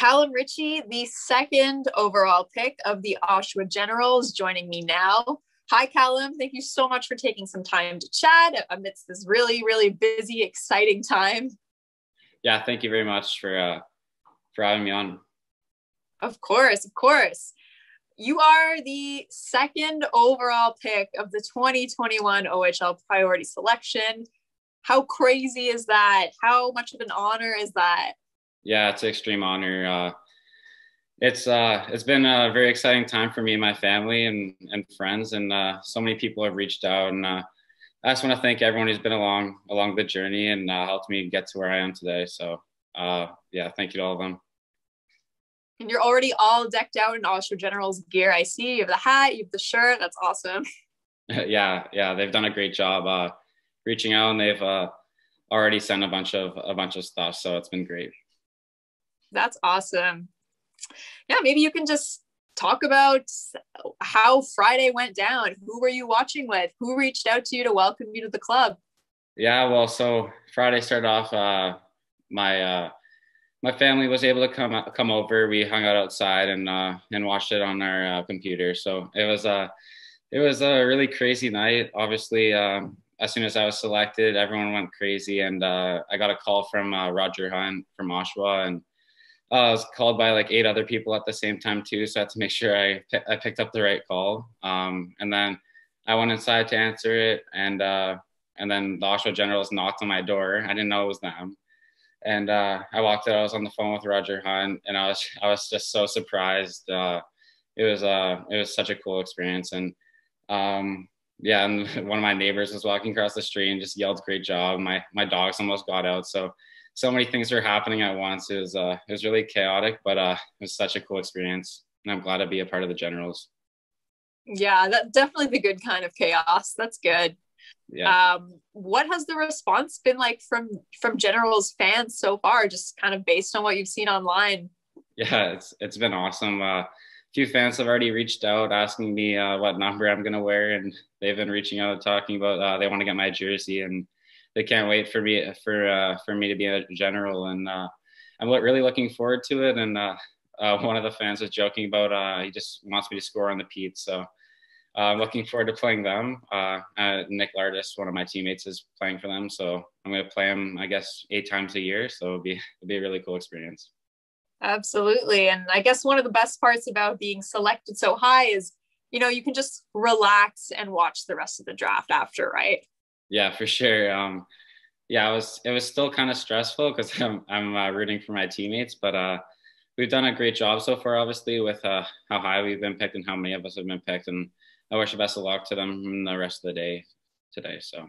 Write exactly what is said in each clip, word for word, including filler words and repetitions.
Callum Ritchie, the second overall pick of the Oshawa Generals, joining me now. Hi, Callum. Thank you so much for taking some time to chat amidst this really, really busy, exciting time. Yeah, thank you very much for uh, for having me on. Of course, of course. You are the second overall pick of the twenty twenty-one O H L priority selection. How crazy is that? How much of an honor is that? Yeah, it's an extreme honor. Uh, it's uh, it's been a very exciting time for me and my family and, and friends, and uh, so many people have reached out. And uh, I just want to thank everyone who's been along along the journey and uh, helped me get to where I am today. So uh, yeah, thank you to all of them. And you're already all decked out in Oshawa Generals gear. I see you have the hat, you have the shirt. That's awesome. yeah, yeah, they've done a great job uh, reaching out, and they've uh, already sent a bunch of a bunch of stuff. So it's been great. That's awesome. Yeah, maybe you can just talk about how Friday went down. Who were you watching with? Who reached out to you to welcome you to the club? Yeah, well, so Friday started off. Uh, my uh, my family was able to come come over. We hung out outside and uh, and watched it on our uh, computer. So it was a it was a really crazy night. Obviously, um, as soon as I was selected, everyone went crazy, and uh, I got a call from uh, Roger Hunt from Oshawa, and Uh, I was called by like eight other people at the same time too, so I had to make sure I I picked up the right call. Um, and then I went inside to answer it, and uh, and then the Oshawa Generals knocked on my door. I didn't know it was them, and uh, I walked out. I was on the phone with Roger Hunt, and I was I was just so surprised. Uh, it was uh it was such a cool experience, and um, yeah, and one of my neighbors was walking across the street and just yelled, "Great job!" My my dogs almost got out, so. So many things were happening at once. It was uh, it was really chaotic, but uh, it was such a cool experience, and I'm glad to be a part of the Generals. Yeah, that's definitely the good kind of chaos. That's good. Yeah. Um, what has the response been like from from Generals fans so far? Just kind of based on what you've seen online. Yeah, it's it's been awesome. Uh, a few fans have already reached out asking me uh, what number I'm gonna wear, and they've been reaching out talking about uh, they want to get my jersey and. They can't wait for me for uh, for me to be a general, and uh, I'm really looking forward to it. And uh, uh, one of the fans was joking about uh, he just wants me to score on the Pete, so uh, I'm looking forward to playing them. Uh, uh, Nick Lardis, one of my teammates, is playing for them, so I'm going to play him, I guess, eight times a year. So it'll be it'll be a really cool experience. Absolutely, and I guess one of the best parts about being selected so high is, you know, you can just relax and watch the rest of the draft after, right? Yeah, for sure. Um, yeah, it was it was still kind of stressful because I'm I'm uh, rooting for my teammates, but uh, we've done a great job so far, obviously, with uh, how high we've been picked and how many of us have been picked. And I wish the best of luck to them in the rest of the day today. So,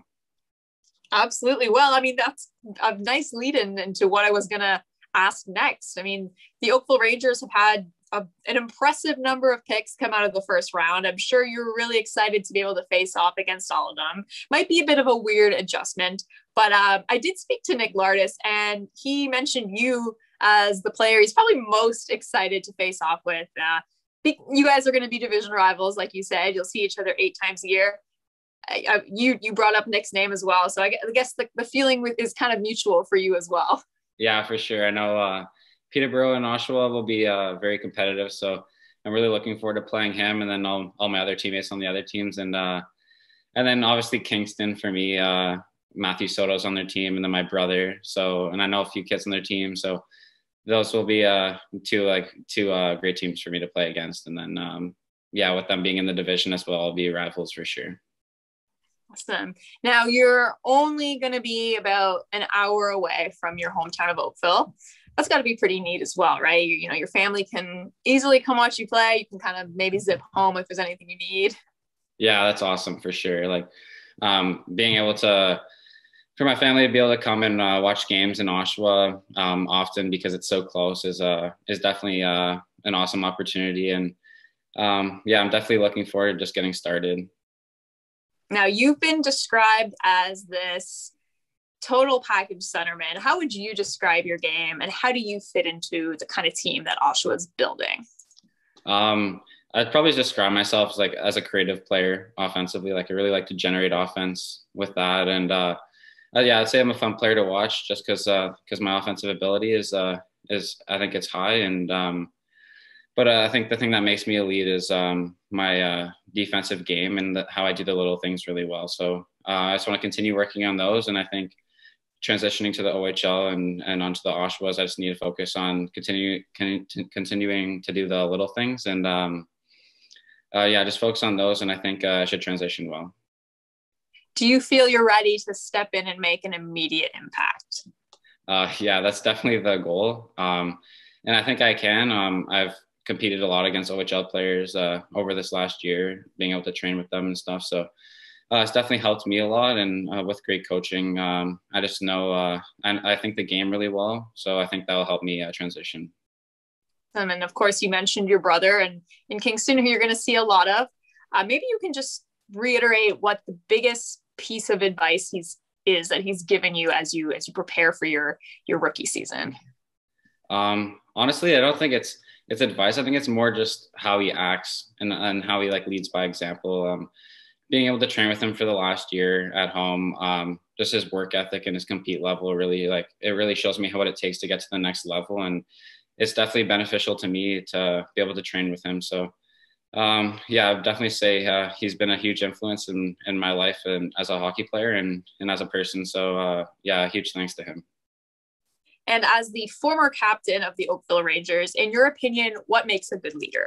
absolutely. Well, I mean, that's a nice lead in into what I was gonna ask next. I mean, the Oakville Rangers have had A, an impressive number of picks come out of the first round. I'm sure you're really excited to be able to face off against all of them. Might be a bit of a weird adjustment, but uh, I did speak to Nick Lardis, and he mentioned you as the player he's probably most excited to face off with. Uh, you guys are going to be division rivals, like you said. You'll see each other eight times a year. Uh, you you brought up Nick's name as well, so I guess the, the feeling with, is kind of mutual for you as well. Yeah, for sure. I know. Uh, Peterborough and Oshawa will be uh, very competitive, so I'm really looking forward to playing him, and then all, all my other teammates on the other teams, and uh, and then obviously Kingston for me. Uh, Matthew Soto's on their team, and then my brother. So, and I know a few kids on their team, so those will be uh, two like two uh, great teams for me to play against, and then um, yeah, with them being in the division as well, I'll be rivals for sure. Awesome. Now you're only going to be about an hour away from your hometown of Oakville. That's got to be pretty neat as well, right? You, you know, your family can easily come watch you play. You can kind of maybe zip home if there's anything you need. Yeah, that's awesome for sure. Like um, being able to, for my family to be able to come and uh, watch games in Oshawa um, often because it's so close is uh, is definitely uh, an awesome opportunity. And um, yeah, I'm definitely looking forward to just getting started. Now you've been described as this total package centerman. How would you describe your game, and how do you fit into the kind of team that Oshawa is building? Um, I'd probably describe myself as like as a creative player offensively. Like I really like to generate offense with that, and uh, uh, yeah, I'd say I'm a fun player to watch just because because uh, my offensive ability is uh, is, I think it's high. And, um, but uh, I think the thing that makes me elite is um, my uh, defensive game and the, how I do the little things really well. So uh, I just want to continue working on those. And I think transitioning to the O H L and, and onto the Oshawas, I just need to focus on continue, con- continuing to do the little things. And um, uh, yeah, just focus on those. And I think uh, I should transition well. Do you feel you're ready to step in and make an immediate impact? Uh, yeah, that's definitely the goal. Um, and I think I can. Um, I've competed a lot against O H L players uh, over this last year, being able to train with them and stuff. So uh, it's definitely helped me a lot. And uh, with great coaching, um, I just know, uh, and I think the game really well. So I think that will help me uh, transition. Um, and of course, you mentioned your brother and in Kingston, who you're going to see a lot of. Uh, maybe you can just reiterate what the biggest piece of advice he's is that he's given you as you as you prepare for your your rookie season. Um, honestly, I don't think it's it's advice. I think it's more just how he acts and and how he like leads by example. Um, being able to train with him for the last year at home, um, just his work ethic and his compete level really like it really shows me how what it takes to get to the next level, and it's definitely beneficial to me to be able to train with him. So. Um, yeah, I'd definitely say uh, he's been a huge influence in, in my life and as a hockey player and, and as a person. So uh, yeah, huge thanks to him. And as the former captain of the Oakville Rangers, in your opinion, what makes a good leader?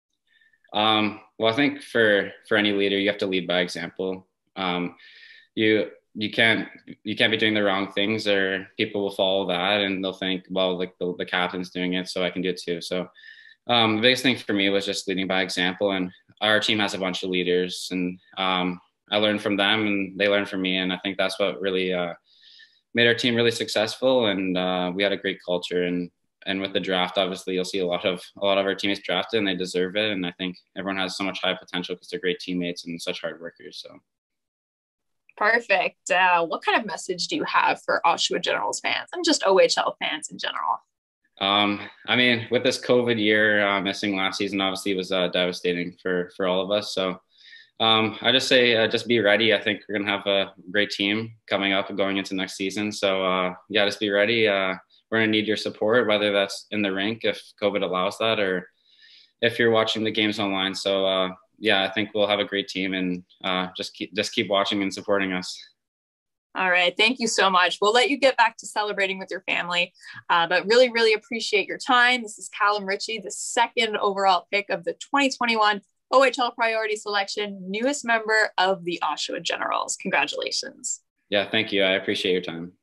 Um, well, I think for for any leader, you have to lead by example. Um, you you can't you can't be doing the wrong things, or people will follow that and they'll think, well, like the, the captain's doing it, so I can do it too. So. Um, the biggest thing for me was just leading by example, and our team has a bunch of leaders, and um, I learned from them and they learned from me. And I think that's what really uh, made our team really successful. And uh, we had a great culture, and, and with the draft, obviously you'll see a lot of, a lot of our teammates drafted and they deserve it. And I think everyone has so much high potential because they're great teammates and such hard workers. So. Perfect. Uh, what kind of message do you have for Oshawa Generals fans and just O H L fans in general? Um, I mean, with this COVID year, uh, missing last season, obviously was uh, devastating for, for all of us. So um, I just say, uh, just be ready. I think we're going to have a great team coming up and going into next season. So uh, yeah, just be ready. Uh, we're going to need your support, whether that's in the rink, if COVID allows that, or if you're watching the games online. So uh, yeah, I think we'll have a great team, and uh, just keep, just keep watching and supporting us. All right. Thank you so much. We'll let you get back to celebrating with your family, uh, but really, really appreciate your time. This is Callum Ritchie, the second overall pick of the twenty twenty-one O H L Priority Selection, newest member of the Oshawa Generals. Congratulations. Yeah, thank you. I appreciate your time.